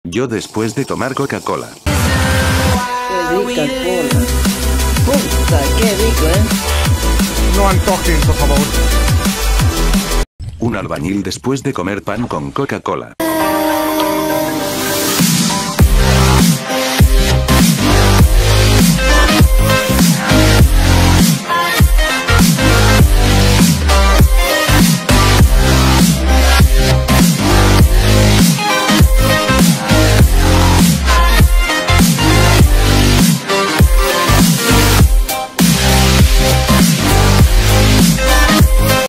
Yo después de tomar Coca-Cola. Qué rica cola. Puta, qué rico, No antojen, por favor. Un albañil después de comer pan con Coca-Cola.